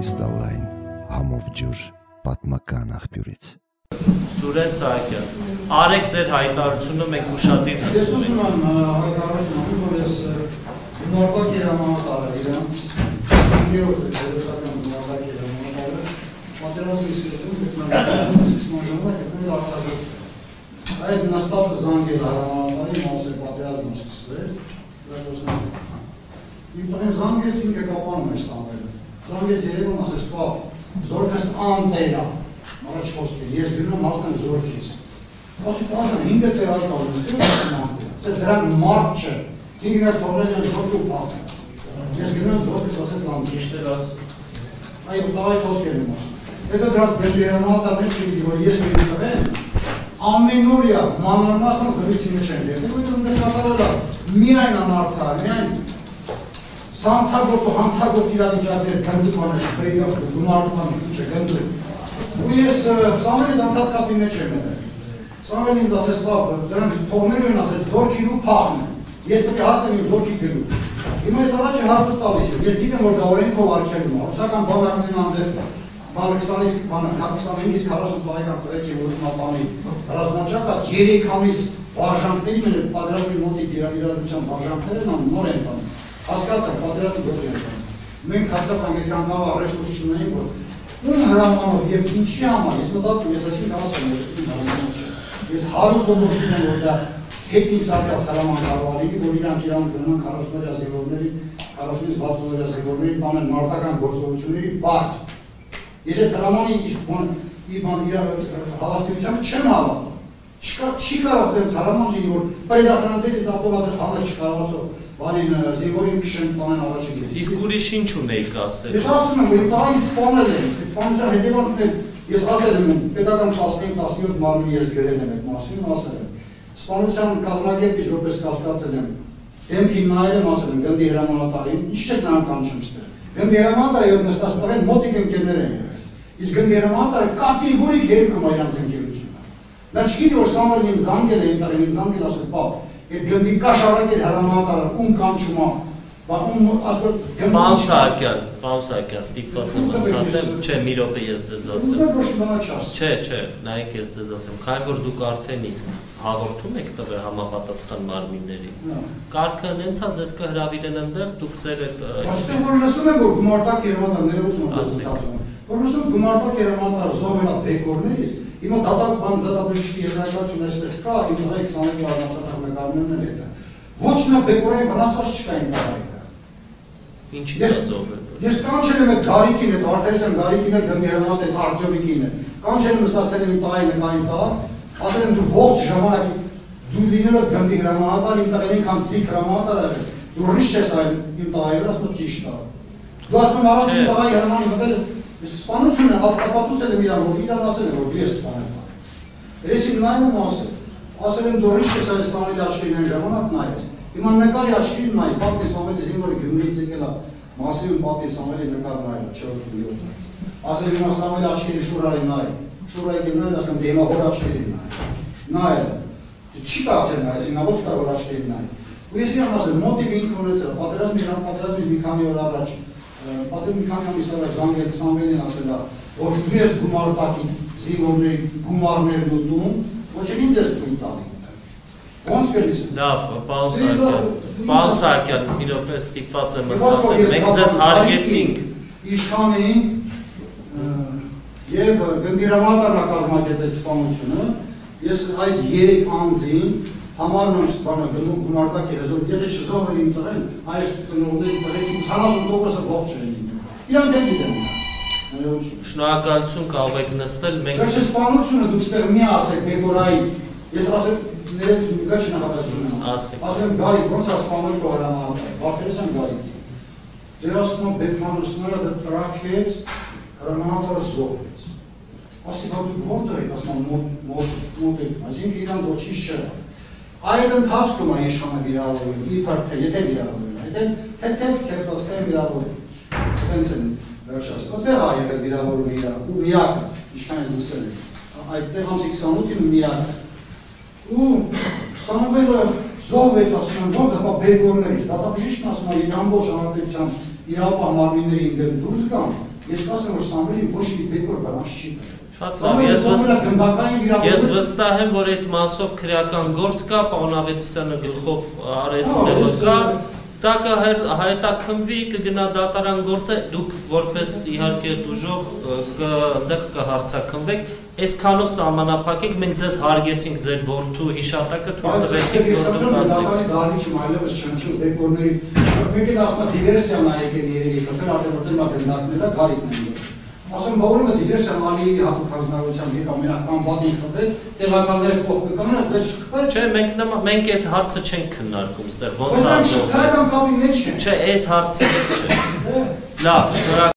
կրիստալային համով ջուր պատմական աղբյուրից։ Սուրեն Սահակյան, արեք ձեր հայտարարությունը, մենք ուշադիր լսում ենք։ Ես ուզում եմ հայտարարություն, որ ես գումարտակ հրամանատարը իրանց երրորդ ռուսական գումարտակ հրամանատարը պատերազմի սկզբում Արցախում այդ նստածը զանգել հրամանատարի մասը պատերազմը սկսվել, Իպրեն զանգեց ինքը կապանում էր Սամվելը, զանգեց Երևան ասես պապ, զորքս անտեյա, առաջ խոսքեր, ես գնում հասնեմ զորքից, ասի տանժան, ինքը ծեր այդ ալնես, ծեր դրանք մարդ չէ, ինքներ թողնել են զորք ու պապ, ես գնում զորքից ասեց զանգել, այո, տավայ խոսքեր եմ ասում, հետո դրանց բերերանատատեն չի որ ես ու ինքնվեն, ամեն օրյա մանրամասն զրույցի մեջ են եղել, որ կատարելա միայն անարդար, միայն սանցագոց ու հանցագոց իրավիճակներ գնդում անել, բերիգավ գումարում անել, չէ, գնդում։ Ու ես Սամվելի դանդատ կապի մեջ եմ եղել։ Սամվելին ինձ ասեց պապ, դրանք թողնելու են ասել զորքին ու փախն են։ Ես պետք է հասնեմ իմ զորքի գլուխ։ Հիմա ես առաջ հարցը տալիս եմ, ես գիտեմ որ դա օրենքով արգելում է, ռուսական բանակներն անդեր բանը 25-ից 40 տարեկան տղերք եմ ուզում ապանի ռազմաճակատ 3 ամիս վարժանքների մեն պատերազմի մոտիկ իրադրության վարժանքներն նոր են տանում։ Հասկացանք, պատերազմի գոտի են տանում։ Մենք հասկացանք այդքան կարող ռեսուրս չունեին, որ ում հրամանով և ինչի համար, ես մտածում, ես այսինքն ասեմ, ես 100% գիտեմ, որ դա հետին սարկած հրաման կարող լինի, որ իրանք իրանք գնան 40-օրյա զինվորների, 40-ից 60-օրյա զինվորների տանեն մարտական գործողությունների վարջ։ Ես այդ հրամանի հավաստիությանը չեմ հավատում։ Չի կարող դենց հրաման լինի, որ պրեդախրանցերից ապովատը խաներ չկարողացող բանին զինվորին քշեն տանեն առաջի գեզ։ Իսկ ուրիշ ինչ ունեիք ասել։ Ես ասում եմ, որ տղային սպանել են, սպանության հետևանքներ, ես ասել եմ, պետական 15-17 մարմինի ես գրել եմ այդ մասին, ասել եմ։ Սպանության կազմակերպիչ որպես կասկածել եմ, դեմքին նայել եմ, ասել եմ, գնդի հրամանատարին, ինչ չեք նրանք կանչում ստեղ։ Գնդի հրամանատարը յոտ նստած տղեն մոտիկ ընկերներ են եղել։ Իսկ գնդի հրամանատարը կատեգորիկ երգում իրանց ընկերությունը։ Նա չգիտի որ Սամվելին ինձ զանգել է, ինձ զանգել ասել, պապ, այդ գնդի կաշառակեր հրամանատարը ում կանչում է, Պարոն Սահակյան, ստիպված եմ ընդհատեմ, չէ, մի րոպե ես ձեզ ասեմ։ Չէ, նայեք ես ձեզ ասեմ, քանի որ դուք արդեն իսկ հաղորդում եք տվել համապատասխան մարմինների։ Կարգը հենց է ձեզ կհրավիրեն այնտեղ, դուք ձեր այդ Այստեղ որ լսում եմ, որ գումարտակ հրամանատարները ուսում են որ լսում գումարտակ հրամանատարը զոհվել է բեկորներից, հիմա դատաբժշկի եզրակացություն այստեղ կա, իմ տղայք 22 առնախտատար նկարներն են հետը։ Ոչ նա բեկորային վնասված չկային տղայքը։ Ինչի դա զոհվել։ Ես կանչել եմ այդ Գարիկին, այդ Արտերեսյան Գարիկին էլ գնդի հրամանատ այդ Արտյոմիկին է։ Կանչել եմ ստացել եմ իմ տղայի նկարին տղա, ասել եմ դու ողջ ժամանակ դու լինելով գնդի հրամանատար, իմ տղեն ինքան ծիկ հրամանատար եղել, դու ռիշ ես այլ իմ տղայի վրա, ասում եմ ճիշտ է։ Դու ասում եմ առաջ իմ տղայի հրամանի մտել սպանություն է, ապացուցել եմ իրան, որ իրան ասել եմ, որ դու ես սպանել։ Երեսին նայում եմ ասել եմ դու ռիշ ես այլ Սամվելի աչքերին այն ժամանակ նայեց։ Հիմա նկարի աչքերին նայի, պատկի Սամվելի զինվորը Գյումրիից եկել է Մասիվում պատկի Սամվելի նկար նայել, 4-րդ միլիոն։ Ասել եմ հիմա Սամվելի աչքերի Շուրարին նայի, Շուրայի գնալ ասեմ դե հիմա հոր աչքերին նայել։ Չի կարծել նայես, հիմա ո՞նց կարող աչքերին նայել։ Ու ես իրան ասել, մոտիվը ինքը ունեցել, պատերազմի մի քանի օր առաջ, պատերազմի մի քանի ամիս առաջ զանգել Սամվելին ասել է, որ դու ես գումարտակի զինվորների գումարներն ուտում, ոչ էլ ինձ ես թույլ տալի։ Ոնց կլիս։ Լավ, պարոն Սահակյան, մի րոպե ստիպված եմ ընդհատեմ, մենք ձեզ հարգեցինք։ Իշխանին և գնդի հրամանատարն է կազմակերպել սպանությունը, ես այդ 3 անձին համարում եմ գումարտակի հզոր, եթե չզոհվել իմ տղեն, այս ծնողների տղերքի 70%-ը ողջ չեն լինում։ Իրանք էլ գիտեմ։ Շնորհակալություն, կարող եք նստել, մենք Գաչը սպանությունը դուք ստեղ մի ասեք բեկորային, ես ասեմ ներեցում գաչը նախատասում եմ, ասեմ Գարիկ, ոնց է սպանել քո հրամանատարը, Արտերեսյան Գարիկի, դե ասում եմ բեկմանուսները դա տրաքեց, հրամանատարը զոհվեց, ասի բա դուք որտեղ եք, ասում եմ մոտ եք, այսինքն իրանց ոչինչ չէ, այդ ընթացքում է իշխանը վիրավորվել, իբր թե եթե վիրավորվել, եթե թեթև քերծասկային վիրավորվել, տենց են վերջաս, այդտեղ է եղել վիրավորում իրար, ու միակը, ինչքան ես լսել եմ, այդտեղ ամսի 28-ին միակը, ու Սամվելը զոհվեց, ասում եմ, ոնց ասում բեկորներից, դատաբժիշկն ասում է իր ամբողջ հանրապետության իրավապահ մարմինների դեմ դուրս գան, Ես կասեմ, որ Սամվելին ոչ մի բեկոր բանաց չի տվել։ Շատ լավ, ես վստահ եմ, որ այդ մասով քրեական գործ կա, պարոն Ավետիսյանը գլխով արեց ուրեմն կա, դա կհայտաքննվի, կգնա դատարան գործը, դուք որպես իհարկե դուժող այնտեղ կհարցաքննվեք, այսքանով սահմանափակեք, մենք ձեզ հարգեցինք ձեր որդու հիշատակը, թույլ տվեցինք, որ դուք ասեք։ Դատարանի դահլիճում այլևս չնչու բեկորների, մեկ էլ ասում է դիվերսիան ա եկել երևի, խփել արդեն որտեղ նա գնդակներա գարիկն են։ Ասում բավարարը դիվերսիան ալի հատուկ հանձնարարության եկա մենակ կամբատին խփեց, տեղականները կողքը կմնաց, ձեզ չխփեց։ Չէ, մենք այդ հարցը չենք քննարկում, ստեղ ոնց Բայց դա կապի մեջ չէ։ Չէ, այս հարցը չէ։ Լավ, շնորհակալ